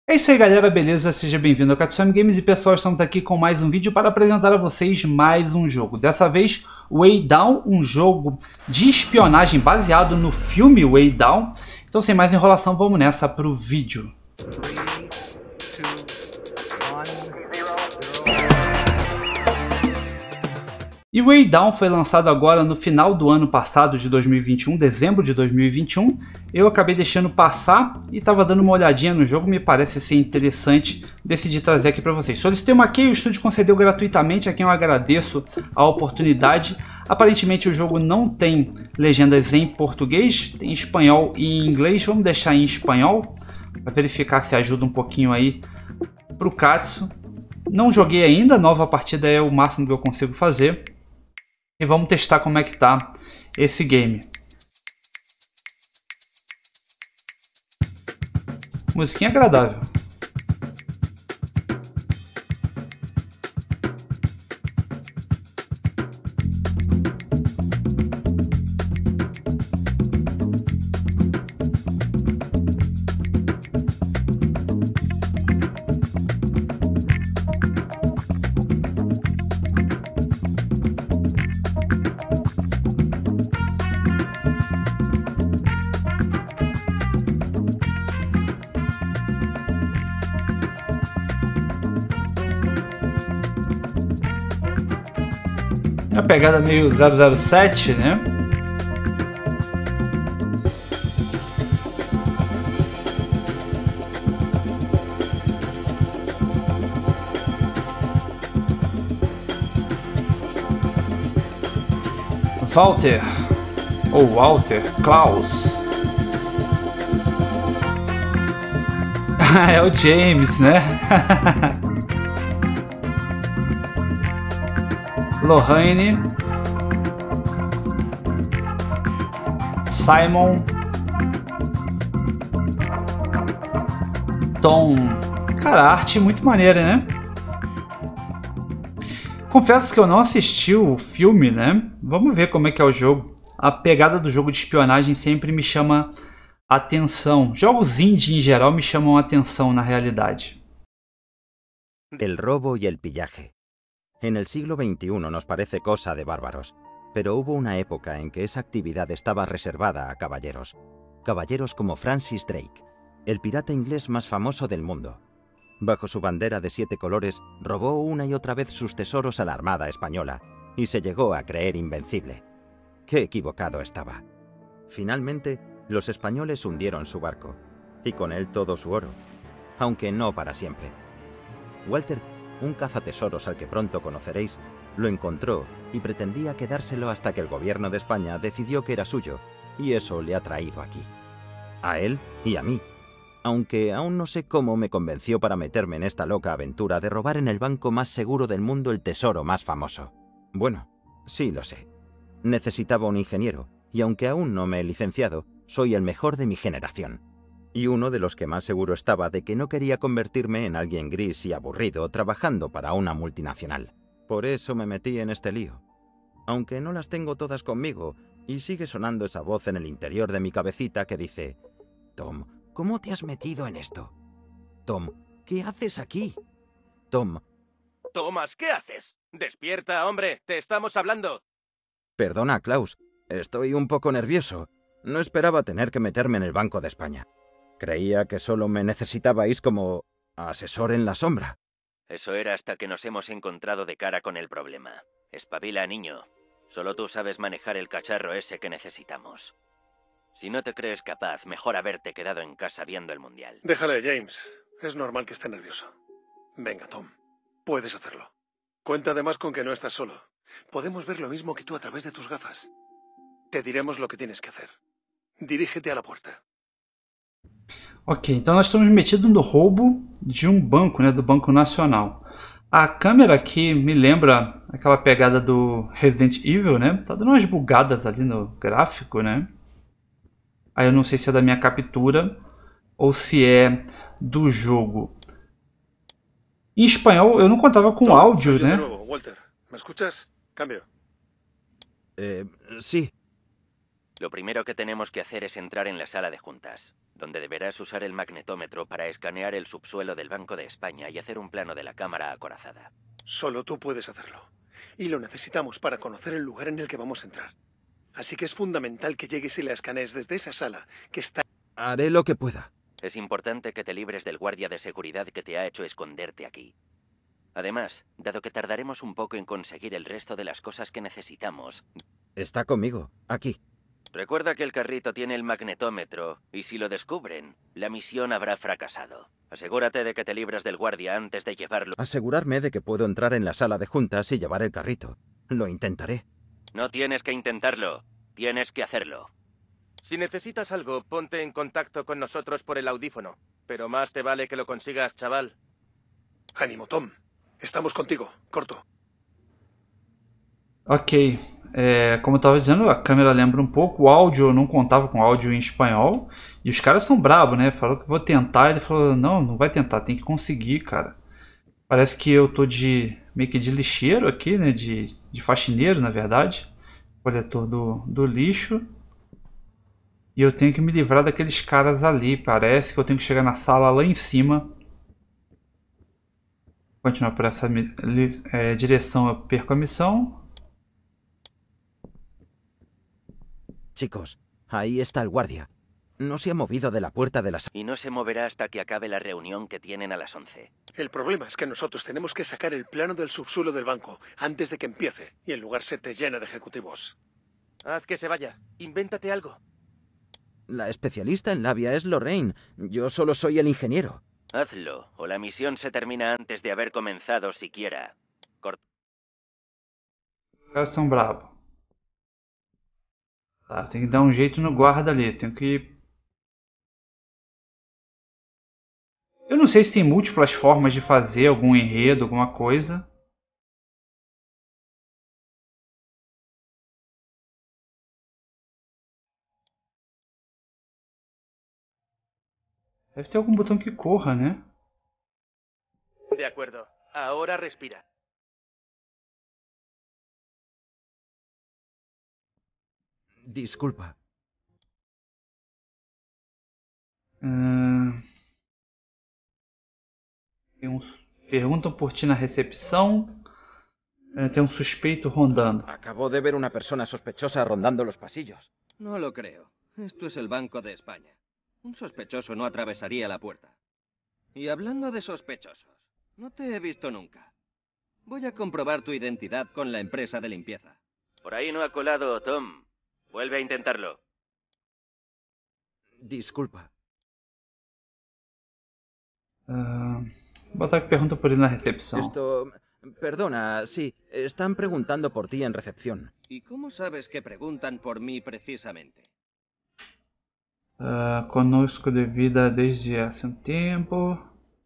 É isso aí, galera, beleza? Seja bem-vindo ao Katsumi Games e pessoal, estamos aqui com mais um vídeo para apresentar a vocês mais um jogo. Dessa vez, Way Down, um jogo de espionagem baseado no filme Way Down. Então, sem mais enrolação, vamos nessa para o vídeo. E Way Down foi lançado agora no final do ano passado de 2021, dezembro de 2021. Eu acabei deixando passar e estava dando uma olhadinha no jogo, me parece ser interessante, decidi trazer aqui para vocês. Solicitei uma key, o estúdio concedeu gratuitamente, a quem eu agradeço a oportunidade. Aparentemente o jogo não tem legendas em português, tem espanhol e inglês. Vamos deixar em espanhol para verificar se ajuda um pouquinho aí para o Katsu. Não joguei ainda, nova partida é o máximo que eu consigo fazer. E vamos testar como é que tá esse game. Musiquinha agradável. Uma pegada meio 007, né? Walter, ou Walter, Klaus. É o James, né? Lorraine, Simon, Tom. Cara, a arte muito maneira, né? Confesso que eu não assisti o filme, né? Vamos ver como é que é o jogo. A pegada do jogo de espionagem sempre me chama atenção. Jogos indie em geral me chamam atenção na realidade. El robo y el pillaje. En el siglo XXI nos parece cosa de bárbaros, pero hubo una época en que esa actividad estaba reservada a caballeros. Caballeros como Francis Drake, el pirata inglés más famoso del mundo. Bajo su bandera de 7 colores, robó una y otra vez sus tesoros a la Armada española y se llegó a creer invencible. ¡Qué equivocado estaba! Finalmente, los españoles hundieron su barco, y con él todo su oro, aunque no para siempre. Walter, un cazatesoros al que pronto conoceréis, lo encontró y pretendía quedárselo hasta que el gobierno de España decidió que era suyo, y eso le ha traído aquí. A él y a mí. Aunque aún no sé cómo me convenció para meterme en esta loca aventura de robar en el banco más seguro del mundo el tesoro más famoso. Bueno, sí lo sé. Necesitaba un ingeniero, y aunque aún no me he licenciado, soy el mejor de mi generación. Y uno de los que más seguro estaba de que no quería convertirme en alguien gris y aburrido trabajando para una multinacional. Por eso me metí en este lío. Aunque no las tengo todas conmigo, y sigue sonando esa voz en el interior de mi cabecita que dice: Tom, ¿cómo te has metido en esto? Tom, ¿qué haces aquí? Tom... Thomas, ¿qué haces? Despierta, hombre, te estamos hablando. Perdona, Klaus, estoy un poco nervioso. No esperaba tener que meterme en el Banco de España. Creía que solo me necesitabais como asesor en la sombra. Eso era hasta que nos hemos encontrado de cara con el problema. Espabila, niño. Solo tú sabes manejar el cacharro ese que necesitamos. Si no te crees capaz, mejor haberte quedado en casa viendo el Mundial. Déjale, James. Es normal que esté nervioso. Venga, Tom. Puedes hacerlo. Cuenta además con que no estás solo. Podemos ver lo mismo que tú a través de tus gafas. Te diremos lo que tienes que hacer. Dirígete a la puerta. Ok, então nós estamos metidos no roubo de um banco, né, do Banco Nacional. A câmera aqui me lembra aquela pegada do Resident Evil, né? Tá dando umas bugadas ali no gráfico, né? Aí eu não sei se é da minha captura ou se é do jogo. Em espanhol eu não contava com Tom, áudio, soy yo né? de nuevo, Walter. ¿Me escuchas? Cambio. Sí. Lo primero que tenemos que hacer es entrar en la sala de juntas, donde deberás usar el magnetómetro para escanear el subsuelo del Banco de España y hacer un plano de la cámara acorazada. Solo tú puedes hacerlo. Y lo necesitamos para conocer el lugar en el que vamos a entrar. Así que es fundamental que llegues y la escanees desde esa sala, que está... Haré lo que pueda. Es importante que te libres del guardia de seguridad que te ha hecho esconderte aquí. Además, dado que tardaremos un poco en conseguir el resto de las cosas que necesitamos... Está conmigo, aquí. Recuerda que el carrito tiene el magnetómetro, y si lo descubren, la misión habrá fracasado. Asegúrate de que te libras del guardia antes de llevarlo. Asegurarme de que puedo entrar en la sala de juntas y llevar el carrito. Lo intentaré. No tienes que intentarlo, tienes que hacerlo. Si necesitas algo, ponte en contacto con nosotros por el audífono. Pero más te vale que lo consigas, chaval. Ánimo, Tom. Estamos contigo. Corto. Ok, como eu estava dizendo, a câmera lembra um pouco, o áudio eu não contava com áudio em espanhol, e os caras são brabos, né? Falou que vou tentar, ele falou, não, não vai tentar, tem que conseguir, cara. Parece que eu tô meio que de lixeiro aqui, né? De faxineiro, na verdade, coletor do lixo, e eu tenho que me livrar daqueles caras ali, parece que eu tenho que chegar na sala lá em cima. Continuar por essa direção, eu perco a missão. Chicos, ahí está el guardia. No se ha movido de la puerta de la sala. Y no se moverá hasta que acabe la reunión que tienen a las 11. El problema es que nosotros tenemos que sacar el plano del subsuelo del banco antes de que empiece, y el lugar se te llena de ejecutivos. Haz que se vaya. Invéntate algo. La especialista en labia es Lorraine. Yo solo soy el ingeniero. Hazlo, o la misión se termina antes de haber comenzado siquiera. Os caras são bravos. Tá, tem que dar um jeito no guarda ali. Tenho que... Eu não sei se tem múltiplas formas de fazer algum enredo, alguma coisa. Deve ter algum botão que corra, né? De acuerdo. Ahora respira. Disculpa. Perguntam por ti na recepção. Tem um suspeito rondando. Acabo de ver una persona sospechosa rondando los pasillos. No lo creo. Esto es el Banco de España. Un sospechoso no atravesaría la puerta. Y hablando de sospechosos, no te he visto nunca. Voy a comprobar tu identidad con la empresa de limpieza. Por ahí no ha colado, Tom. Vuelve a intentarlo. Disculpa. Botar que pergunta por ele na recepção. Perdona, sí. Están preguntando por ti en recepción. ¿Y cómo sabes que preguntan por mí precisamente? Conosco de vida desde hace un tiempo.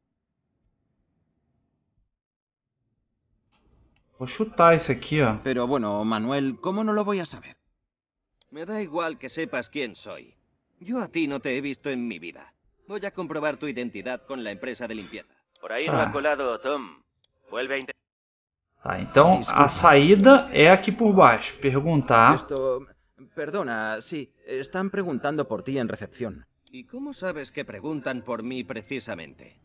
Vou chutar isso aqui, ó. Pero bueno, Manuel, ¿cómo no lo voy a saber? Me da igual que sepas quién soy. Yo a ti no te he visto en mi vida. Voy a comprobar tu identidad con la empresa de limpieza. Por ahí no ha colado, Tom. Vuelve a intentar. Tá, então a saída é aqui por baixo. Perguntar. Perdona, sí. Están preguntando por ti en recepción. ¿Y cómo sabes que preguntan por mí precisamente?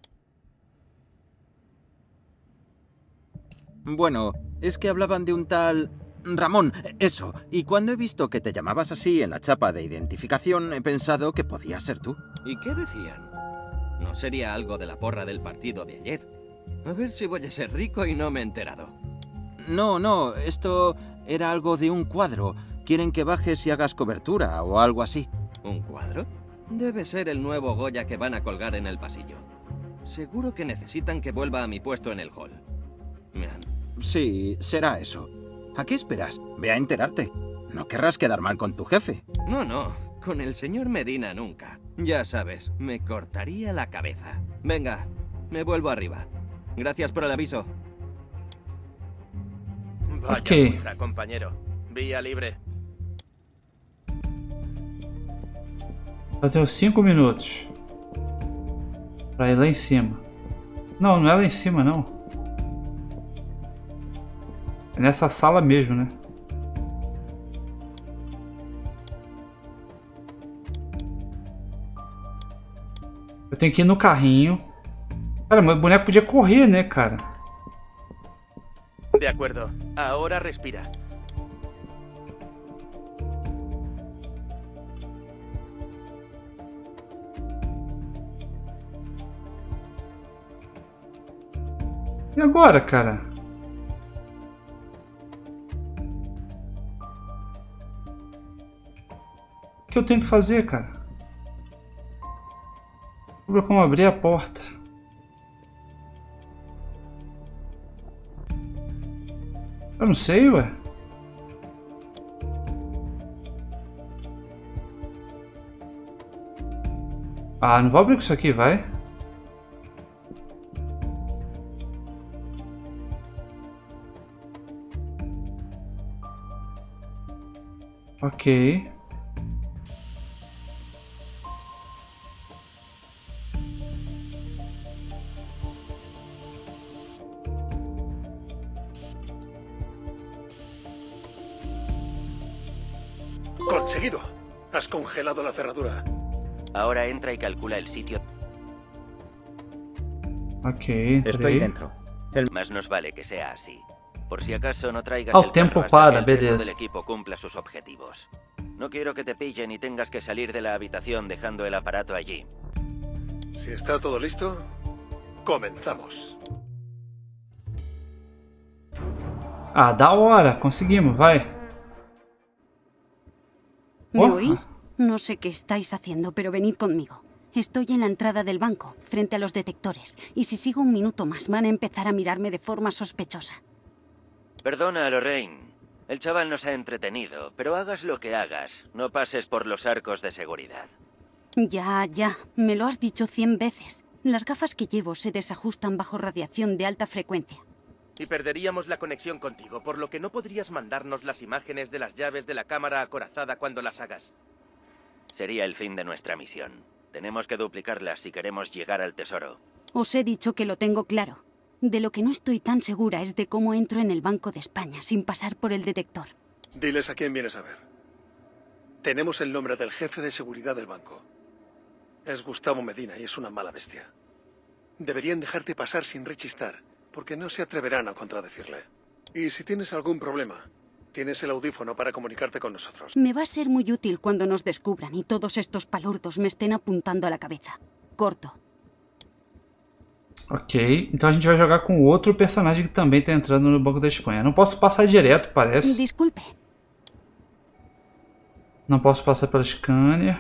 Bueno, es que hablaban de un tal... Ramón, eso. Y cuando he visto que te llamabas así en la chapa de identificación, he pensado que podía ser tú. ¿Y qué decían? ¿No sería algo de la porra del partido de ayer? A ver si voy a ser rico y no me he enterado. No, esto era algo de un cuadro. Quieren que bajes y hagas cobertura o algo así. ¿Un cuadro? Debe ser el nuevo Goya que van a colgar en el pasillo. Seguro que necesitan que vuelva a mi puesto en el hall. Sí, será eso. ¿A qué esperas? Ve a enterarte. No querrás quedar mal con tu jefe. No, con el señor Medina nunca. Ya sabes, me cortaría la cabeza. Venga, me vuelvo arriba. Gracias por el aviso. Vaya puta, compañero. Vía libre. Eu tenho 5 minutos pra ir lá em cima. Não, não é lá em cima, não. É nessa sala mesmo, né? tenho que ir no carrinho. Cara, meu boneco podia correr, né, cara? De acuerdo. Ahora respira. E agora, cara? O que eu tenho que fazer, cara? Como abrir a porta? Eu não sei, ué. Ah, não vou abrir com isso aqui, vai. Ok. Conseguido. Has congelado la cerradura. Ahora entra y calcula el sitio. Ok, Estoy entrei. dentro. Más nos vale que sea así. Por si acaso no traigas Al el tiempo carro hasta para, que el resto beleza. del equipo cumpla sus objetivos. No quiero que te pillen y tengas que salir de la habitación dejando el aparato allí. Si está todo listo, comenzamos. Ah, da hora. Conseguimos, vai. ¿Me Oh. oís? No sé qué estáis haciendo, pero venid conmigo. Estoy en la entrada del banco, frente a los detectores, y si sigo un minuto más van a empezar a mirarme de forma sospechosa. Perdona, Lorraine. El chaval nos ha entretenido, pero hagas lo que hagas, no pases por los arcos de seguridad. Ya, me lo has dicho 100 veces. Las gafas que llevo se desajustan bajo radiación de alta frecuencia. Y perderíamos la conexión contigo, por lo que no podrías mandarnos las imágenes de las llaves de la cámara acorazada cuando las hagas. Sería el fin de nuestra misión. Tenemos que duplicarlas si queremos llegar al tesoro. Os he dicho que lo tengo claro. De lo que no estoy tan segura es de cómo entro en el Banco de España sin pasar por el detector. Diles a quién vienes a ver. Tenemos el nombre del jefe de seguridad del banco. Es Gustavo Medina y es una mala bestia. Deberían dejarte pasar sin rechistar, porque no se atreverán a contradecirle. Y si tienes algún problema, tienes el audífono para comunicarte con nosotros. Me va a ser muy útil cuando nos descubran y todos estos palurdos me estén apuntando a la cabeza. Corto. Ok, então a gente vai jogar com outro personagem que também tá entrando no Banco da Espanha. Não posso passar direto, parece. Disculpe. Não posso passar pelo scanner.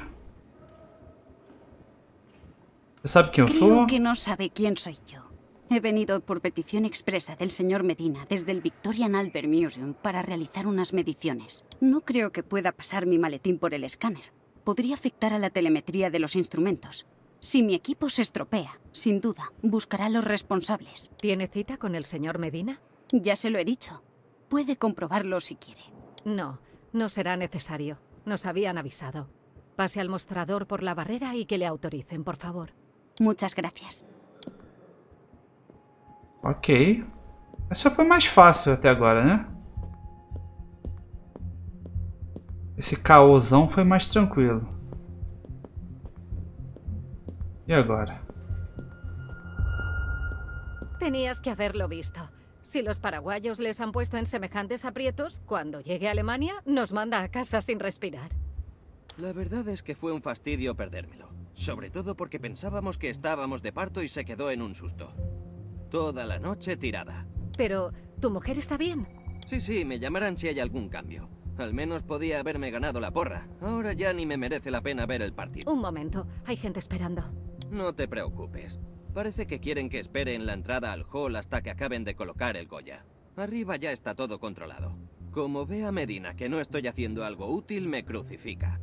Você sabe quem eu sou? Creo que no sabe quién soy yo. He venido por petición expresa del señor Medina desde el Victorian Albert Museum para realizar unas mediciones. No creo que pueda pasar mi maletín por el escáner. Podría afectar a la telemetría de los instrumentos. Si mi equipo se estropea, sin duda, buscará a los responsables. ¿Tiene cita con el señor Medina? Ya se lo he dicho. Puede comprobarlo si quiere. No, no será necesario. Nos habían avisado. Pase al mostrador por la barrera y que le autoricen, por favor. Muchas gracias. Ok. Essa foi mais fácil até agora, né? Esse caôzão foi mais tranquilo. E agora? Tenías que haberlo visto. Si los paraguayos les han puesto en semejantes aprietos, cuando llegue a Alemania nos manda a casa sin respirar. La verdad es que fue un fastidio perdérmelo. Sobre todo porque pensábamos que estábamos de parto y se quedó en un susto. Toda la noche tirada. Pero, ¿tu mujer está bien? Sí, me llamarán si hay algún cambio. Al menos podía haberme ganado la porra. Ahora ya ni me merece la pena ver el partido. Un momento, hay gente esperando. No te preocupes. Parece que quieren que espere en la entrada al hall hasta que acaben de colocar el Goya. Arriba ya está todo controlado. Como vea Medina que no estoy haciendo algo útil, me crucifica.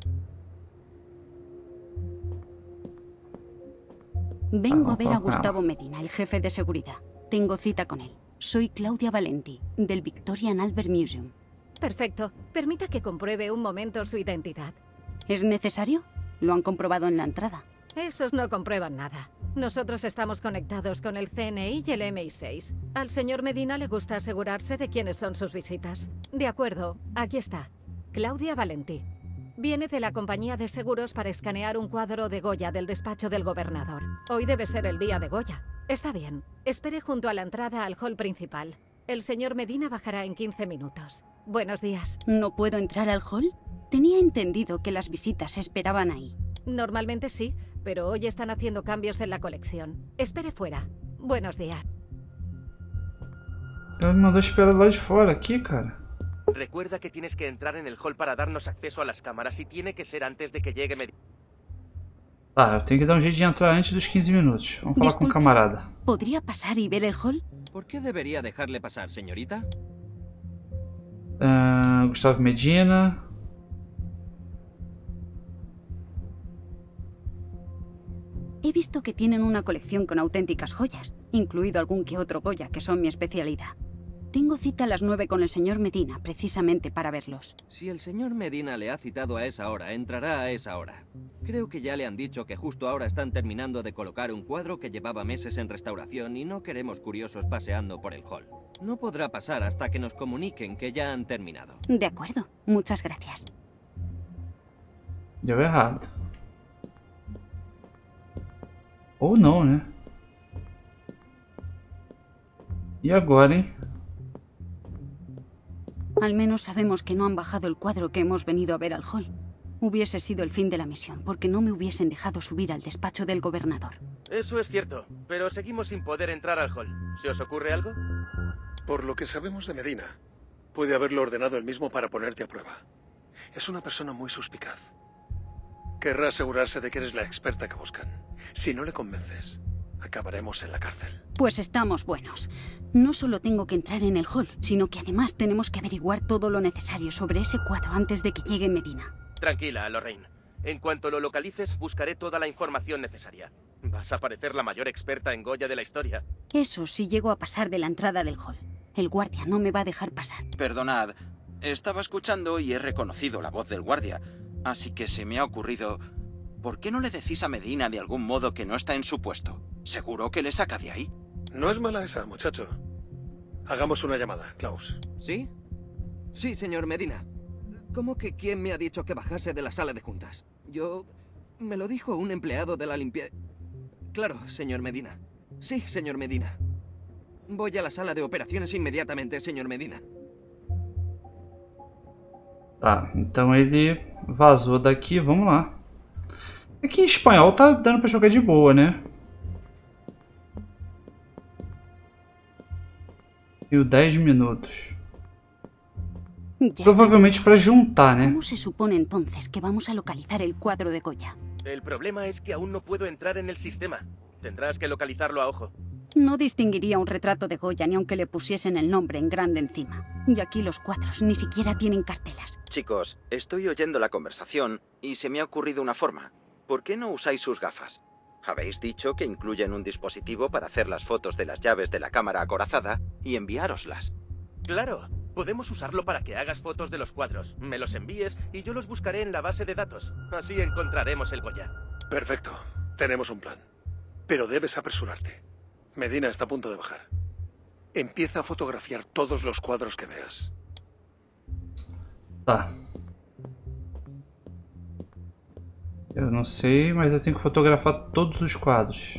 Vengo a ver a Gustavo Medina, el jefe de seguridad. Tengo cita con él. Soy Claudia Valenti, del Victorian Albert Museum. Perfecto. Permita que compruebe un momento su identidad. ¿Es necesario? Lo han comprobado en la entrada. Esos no comprueban nada. Nosotros estamos conectados con el CNI y el MI6. Al señor Medina le gusta asegurarse de quiénes son sus visitas. De acuerdo, aquí está. Claudia Valenti. Viene de la compañía de seguros para escanear un cuadro de Goya del despacho del gobernador. Hoy debe ser el día de Goya. Está bien. Espere junto a la entrada al hall principal. El señor Medina bajará en 15 minutos. Buenos días. ¿No puedo entrar al hall? Tenía entendido que las visitas se esperaban ahí. Normalmente sí, pero hoy están haciendo cambios en la colección. Espere fuera. Buenos días. Ela me mandou esperar lá de fora, aqui, cara. Recuerda que tienes que entrar en el hall para darnos acceso a las cámaras y tiene que ser antes de que llegue Medina. Tá, eu tenho que dar um jeito de entrar antes dos 15 minutos. Vamos falar com o camarada. ¿Podría pasar y ver el hall? ¿Por qué debería dejarle pasar, señorita? Gustavo Medina. He visto que tienen una colección con auténticas joyas, incluido algún que otro Goya, que son mi especialidad. Tengo cita a las 9 con el señor Medina, precisamente para verlos. Si el señor Medina le ha citado a esa hora, entrará a esa hora. Creo que ya le han dicho que justo ahora están terminando de colocar un cuadro que llevaba meses en restauración y no queremos curiosos paseando por el hall. No podrá pasar hasta que nos comuniquen que ya han terminado. De acuerdo, muchas gracias. Deu errado. Ou não, né? E agora, hein? Al menos sabemos que no han bajado el cuadro que hemos venido a ver al hall. Hubiese sido el fin de la misión, porque no me hubiesen dejado subir al despacho del gobernador. Eso es cierto, pero seguimos sin poder entrar al hall. ¿Se os ocurre algo? Por lo que sabemos de Medina, puede haberlo ordenado él mismo para ponerte a prueba. Es una persona muy suspicaz. Querrá asegurarse de que eres la experta que buscan. Si no le convences, acabaremos en la cárcel. Pues estamos buenos. No solo tengo que entrar en el hall, sino que además tenemos que averiguar todo lo necesario sobre ese cuadro antes de que llegue Medina. Tranquila, Lorraine. En cuanto lo localices, buscaré toda la información necesaria. Vas a parecer la mayor experta en Goya de la historia. Eso si llego a pasar de la entrada del hall. El guardia no me va a dejar pasar. Perdonad, estaba escuchando y he reconocido la voz del guardia, así que se me ha ocurrido... ¿Por qué no le decís a Medina de algún modo que no está en su puesto? Seguro que le saca de ahí. No es mala esa, muchacho. Hagamos una llamada, Klaus. ¿Sí? Sí, señor Medina. ¿Cómo que quién me ha dicho que bajase de la sala de juntas? Yo... Me lo dijo un empleado de la limpieza... Claro, señor Medina. Sí, señor Medina. Voy a la sala de operaciones inmediatamente, señor Medina. Tá, então ele vazou daqui, vamos lá. Aqui em espanhol tá dando pra jogar de boa, né? Tenho 10 minutos. Provavelmente para juntar, né? ¿Cómo se supone entonces que vamos a localizar el cuadro de Goya? El problema es que aún no puedo entrar en el sistema. Tendrás que localizarlo a ojo. No distinguiría un retrato de Goya ni aunque le pusiesen el nombre en grande encima. Y aquí los cuadros ni siquiera tienen cartelas. Chicos, estoy oyendo la conversación y se me ha ocurrido una forma. ¿Por qué no usáis sus gafas? Habéis dicho que incluyen un dispositivo para hacer las fotos de las llaves de la cámara acorazada y enviároslas. Claro, podemos usarlo para que hagas fotos de los cuadros, me los envíes y yo los buscaré en la base de datos. Así encontraremos el Goya. Perfecto, tenemos un plan. Pero debes apresurarte. Medina está a punto de bajar. Empieza a fotografiar todos los cuadros que veas. Tá. Eu não sei, mas eu tenho que fotografar todos os quadros.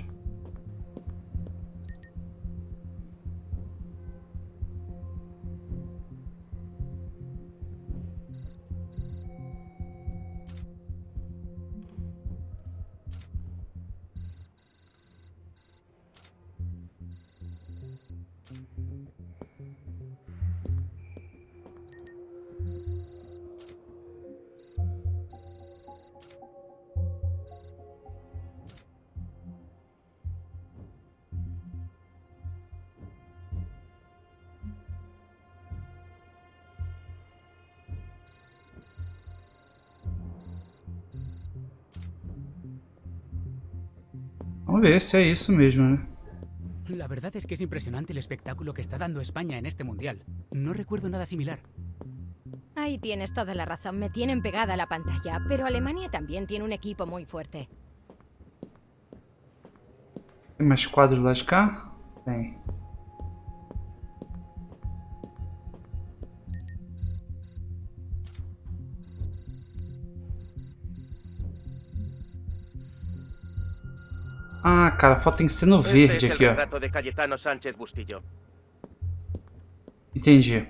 Vamos ver se é isso mesmo, né? La verdad es que es impresionante el espectáculo que está dando España en este mundial. No recuerdo nada similar. Ahí tienes toda la razón, me tienen pegada a la pantalla, pero Alemania también tiene un equipo muy fuerte. Tem mais quadros lá de cá? Tem. cara, a foto tem que ser no verde Este es aqui, el ó. retrato de Cayetano Sánchez Bustillo. Entendi.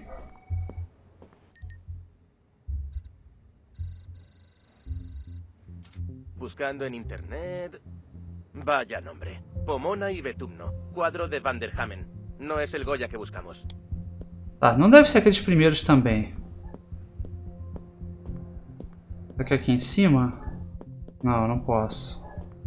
Buscando en internet... Vaya nombre. Pomona y Betumno. Cuadro de Van der Hamen. No es el Goya que buscamos. Tá, não deve ser aqueles primeiros também. Será que é aqui em cima? Não, não posso.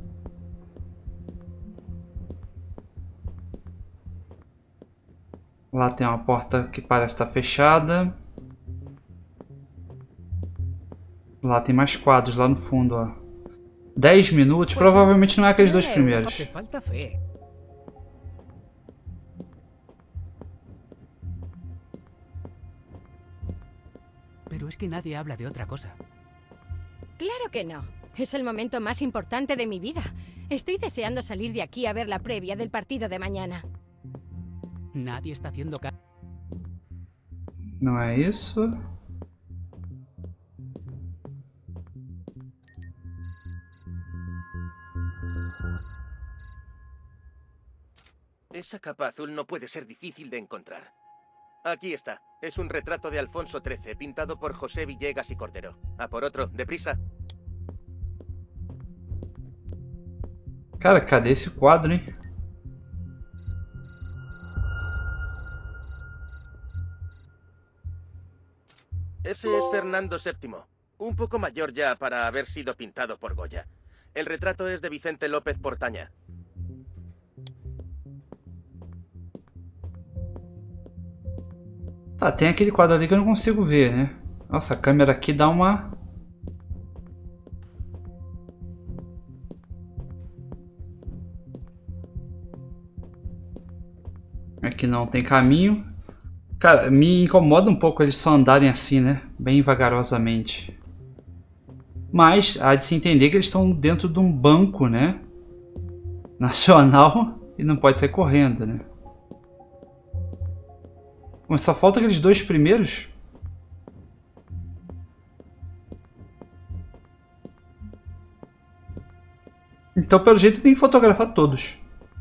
Lá tem uma porta que parece estar fechada. Lá tem mais quadros lá no fundo, ó. 10 minutos, provavelmente não é aqueles dois primeiros. Te falta fe. Pero es que nadie habla de otra cosa. Claro que no. Es el momento más importante de mi vida. Estoy deseando salir de aquí a ver la previa del partido de mañana. Nadie está haciendo caso. Não é isso. Esa capa azul no puede ser difícil de encontrar. Aquí está. Es un retrato de Alfonso XIII, pintado por José Villegas y Cordero. A por otro, deprisa. Cara, cadê esse quadro, hein? Ese es Fernando VII. Un poco mayor ya para haber sido pintado por Goya. El retrato es de Vicente López Portaña. Tá, tem aquele quadro ali que eu não consigo ver, né? Nossa, a câmera aqui dá uma... Aqui não tem caminho. Cara, me incomoda um pouco eles só andarem assim, né? Bem vagarosamente. Mas há de se entender que eles estão dentro de um banco, né? Nacional e não pode sair correndo, né? Mas só falta aqueles dois primeiros. Então, pelo jeito, tem que fotografar todos.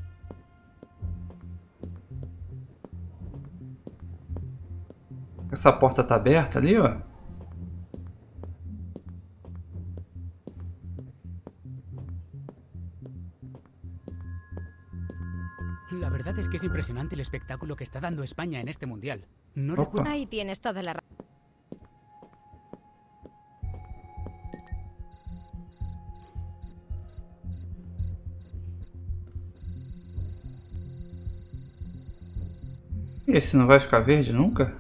Essa porta tá aberta ali, ó. La verdad es que es impresionante el espectáculo que está dando España en este mundial. No Opa. recuerdo... Ahí tienes toda la razón. Esse não vai ficar verde nunca?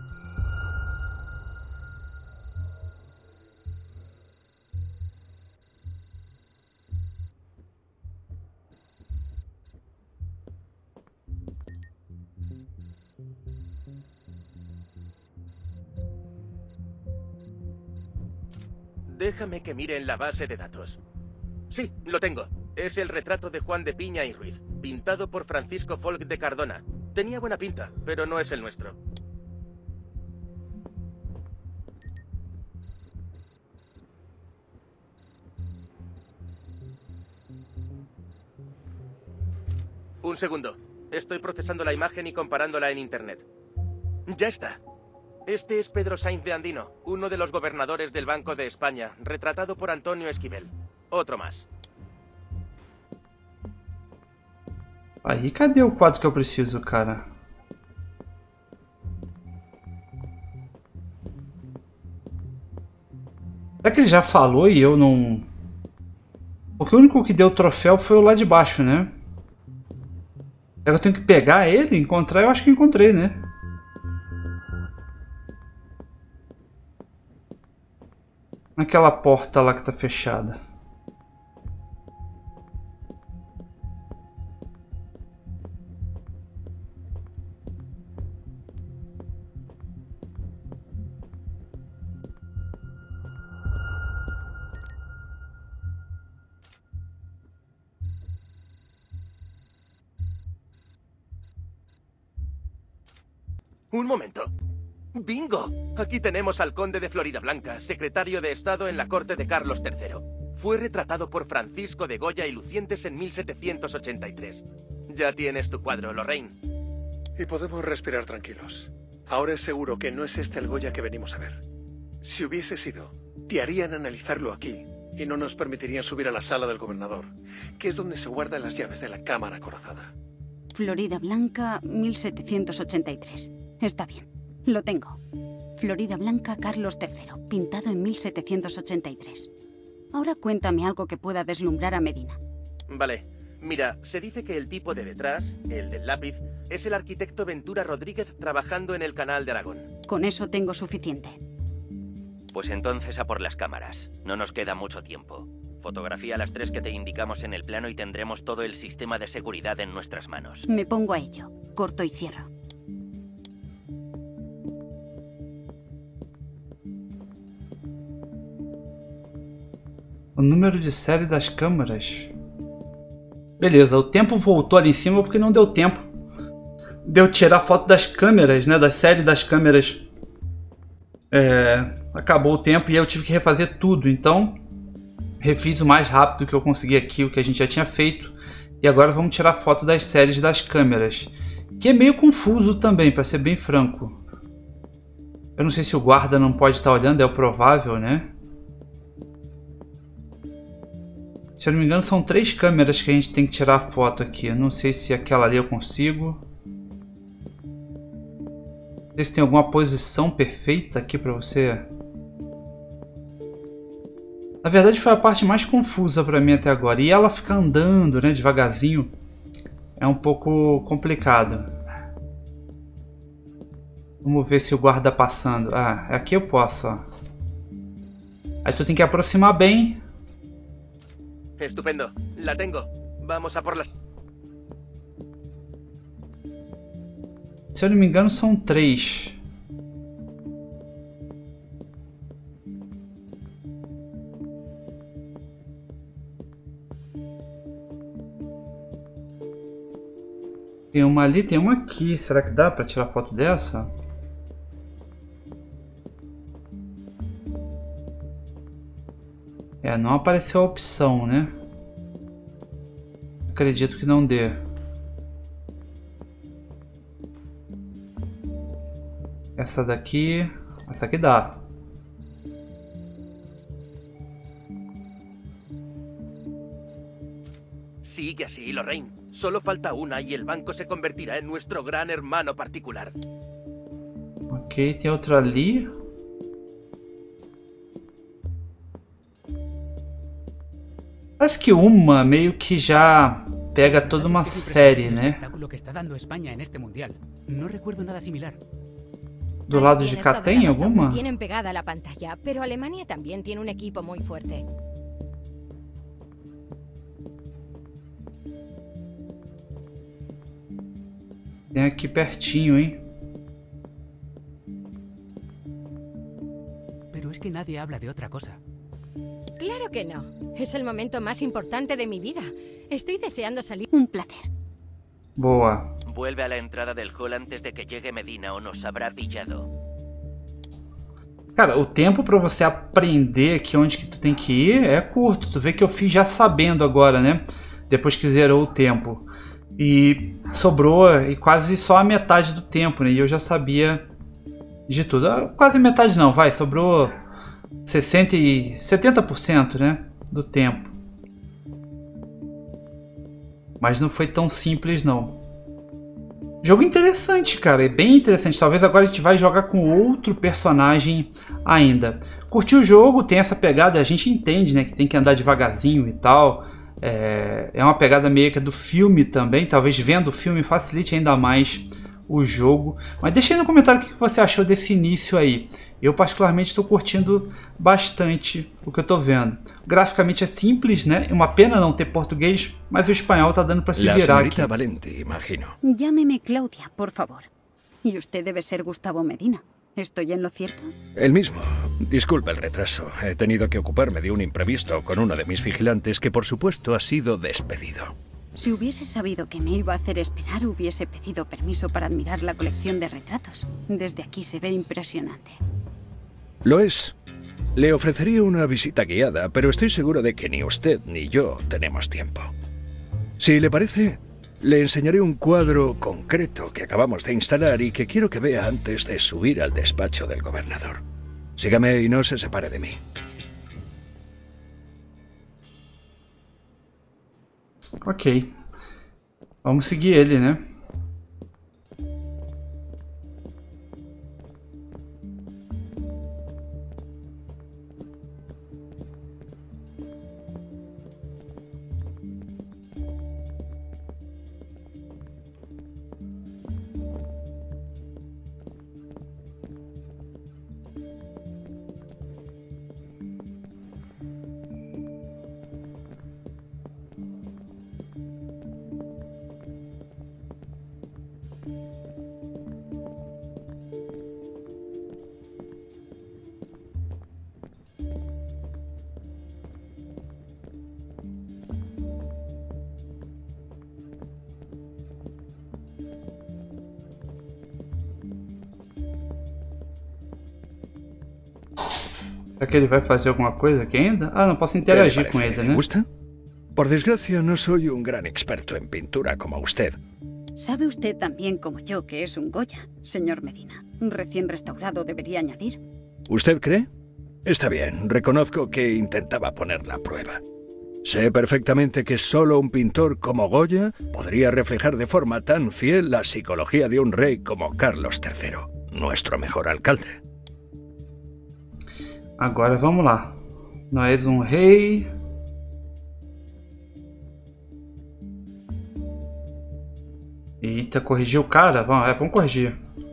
Déjame que mire en la base de datos. Sí, lo tengo. Es el retrato de Juan de Piña y Ruiz, pintado por Francisco Folk de Cardona. Tenía buena pinta, pero no es el nuestro. Un segundo. Estoy procesando la imagen y comparándola en internet. Ya está. Este es Pedro Sainz de Andino, uno de los gobernadores del Banco de España, retratado por Antonio Esquivel. Otro más. Aí, cadê o quadro que eu preciso, cara? Será que ele já falou e eu não... Porque o único que deu o troféu foi o lá de baixo, né? Será que eu tenho que pegar ele, encontrar? Eu acho que encontrei, né? Naquela porta lá que tá fechada. Un momento. ¡Bingo! Aquí tenemos al conde de Floridablanca, secretario de Estado en la corte de Carlos III. Fue retratado por Francisco de Goya y Lucientes en 1783. Ya tienes tu cuadro, Lorraine. Y podemos respirar tranquilos. Ahora es seguro que no es este el Goya que venimos a ver. Si hubiese sido, te harían analizarlo aquí y no nos permitirían subir a la sala del gobernador, que es donde se guardan las llaves de la cámara acorazada. Florida Blanca, 1783. Está bien, lo tengo. Florida Blanca, Carlos III, pintado en 1783. Ahora cuéntame algo que pueda deslumbrar a Medina. Vale. Mira, se dice que el tipo de detrás, el del lápiz, es el arquitecto Ventura Rodríguez trabajando en el Canal de Aragón. Con eso tengo suficiente. Pues entonces a por las cámaras. No nos queda mucho tiempo. Fotografía las 3 que te indicamos en el plano y tendremos todo el sistema de seguridad en nuestras manos. Me pongo a ello. Corto y cierro. O número de série das câmeras. Beleza, o tempo voltou ali em cima porque não deu tempo de eu tirar foto das câmeras, né, da série das câmeras. Acabou o tempo e eu tive que refazer tudo, então refiz o mais rápido que eu consegui aqui, o que a gente já tinha feito. E agora vamos tirar foto das séries das câmeras, que é meio confuso também, para ser bem franco. Eu não sei se o guarda não pode estar olhando, é o provável, né? Se eu não me engano, são 3 câmeras que a gente tem que tirar a foto aqui. Eu não sei se aquela ali eu consigo. Não sei se tem alguma posição perfeita aqui para você. Na verdade, foi a parte mais confusa para mim até agora. E ela ficar andando, né, devagarzinho, é um pouco complicado. Vamos ver se o guarda passando. Ah, aqui eu posso, ó. Aí tu tem que aproximar bem. Estupendo. La tengo. Vamos a por las... Se eu não me engano, são 3. Tem uma ali, tem uma aqui. Será que dá pra tirar foto dessa? Não apareceu a opção, né? Acredito que não dê. Essa daqui... Essa aqui dá. Sigue así, Lorraine. Solo falta una y el banco se convertirá en nuestro gran hermano particular. Ok, tem outra ali. Parece que uma meio que já pega toda uma série, né? Que está dando España en este mundial. No recuerdo nada similar. Do lado de cá tem alguma? Tienen pegada la pantalla, pero Alemania también tiene un equipo muy fuerte. Tem aqui pertinho, hein? Pero es que nadie habla de otra cosa. Claro que no. Es el momento más importante de mi vida. Estoy deseando salir. Un placer. Boa. Vuelve a la entrada del hall antes de que llegue Medina o nos habrá pillado. Cara, o tempo pra você aprender aqui onde que tu tem que ir é curto. Tu vê que eu fiz já sabendo agora, né? Depois que zerou o tempo. E sobrou quase só a metade do tempo, né? E eu já sabia de tudo. Quase metade não, vai. Sobrou 70%, né? Do tempo. Mas não foi tão simples, não. Jogo interessante, cara. É bem interessante. Talvez agora a gente vai jogar com outro personagem ainda. Curtiu o jogo, tem essa pegada. A gente entende, né? Que tem que andar devagarzinho e tal. É uma pegada meio que do filme também. Talvez vendo o filme facilite ainda mais o jogo. Mas deixa aí no comentário o que você achou desse início aí. Eu particularmente estou curtindo bastante o que eu estou vendo. Graficamente é simples, né? É uma pena não ter português, mas o espanhol está dando para se virar aqui. Valente, imagino. Llámeme Claudia, por favor. Y usted debe ser Gustavo Medina. ¿Estoy en lo cierto? El mismo. Disculpe el retraso. He tenido que ocuparme de un imprevisto con uno de mis vigilantes que por supuesto ha sido despedido. Si hubiese sabido que me iba a hacer esperar, hubiese pedido permiso para admirar la colección de retratos. Desde aquí se ve impresionante. Lo es. Le ofrecería una visita guiada, pero estoy seguro de que ni usted ni yo tenemos tiempo. Si le parece, le enseñaré un cuadro concreto que acabamos de instalar y que quiero que vea antes de subir al despacho del gobernador. Sígame y no se separe de mí. Ok. Vamos seguir ele, né? Será que ele vai fazer alguma coisa aqui ainda? Ah, não posso interagir com ele, ¿Le gusta? Por desgracia, no soy un gran experto en pintura como usted. ¿Sabe usted tan bien como yo que es un Goya, señor Medina? Recién restaurado, debería añadir. ¿Usted cree? Está bien, reconozco que intentaba poner la prueba. Sé perfectamente que solo un pintor como Goya podría reflejar de forma tan fiel la psicología de un rey como Carlos III, nuestro mejor alcalde. Agora vamos lá. Nós rei. Eita, corrigiu o cara? Vamos corrigir.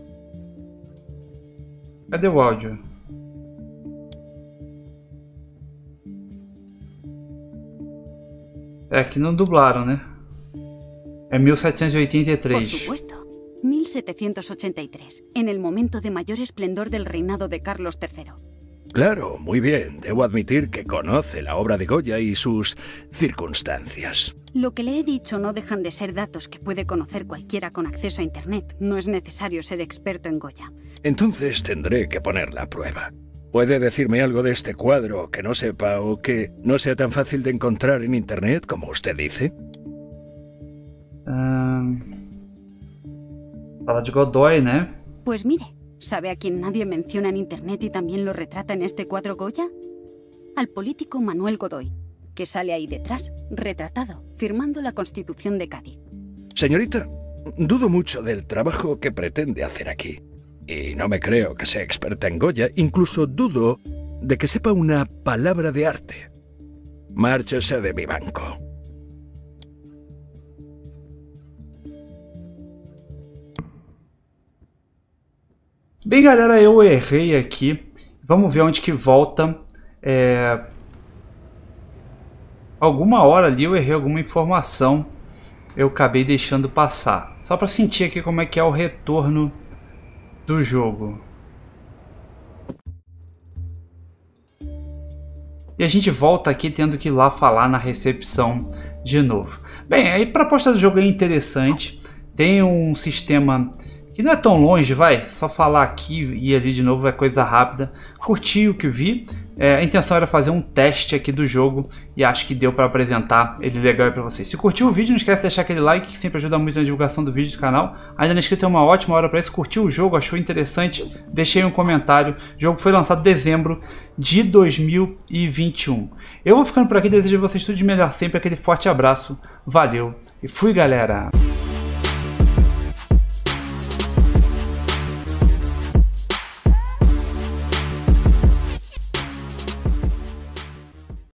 Cadê o áudio? É que não dublaram, né? É 1783. Por supuesto. 1783, en el momento de mayor esplendor del reinado de Carlos III. Claro, muy bien. Debo admitir que conoce la obra de Goya y sus circunstancias. Lo que le he dicho no dejan de ser datos que puede conocer cualquiera con acceso a Internet. No es necesario ser experto en Goya. Entonces tendré que poner la prueba. ¿Puede decirme algo de este cuadro que no sepa o que no sea tan fácil de encontrar en Internet como usted dice? Fala de Godoy, ¿no? Pues mire, ¿sabe a quien nadie menciona en Internet y también lo retrata en este cuadro Goya? Al político Manuel Godoy, que sale ahí detrás, retratado, firmando la Constitución de Cádiz. Señorita, dudo mucho del trabajo que pretende hacer aquí. Y no me creo que sea experta en Goya, incluso dudo de que sepa una palabra de arte. Márchese de mi banco. Bem, galera, eu errei aqui. Vamos ver onde que volta. Alguma hora ali eu errei alguma informação. Eu acabei deixando passar. Só para sentir aqui como é que é o retorno do jogo. E a gente volta aqui tendo que ir lá falar na recepção de novo. Bem, a proposta do jogo é interessante. Tem um sistema que não é tão longe, vai. Só falar aqui e ir ali de novo é coisa rápida. Curti o que vi. A intenção era fazer um teste aqui do jogo e acho que deu para apresentar ele legal para vocês. Se curtiu o vídeo, não esquece de deixar aquele like, que sempre ajuda muito na divulgação do vídeo do canal. Ainda não inscrito, é uma ótima hora para isso. Curtiu o jogo, achou interessante? Deixei um comentário. O jogo foi lançado em dezembro de 2021. Eu vou ficando por aqui, desejo a vocês tudo de melhor sempre, aquele forte abraço. Valeu e fui, galera!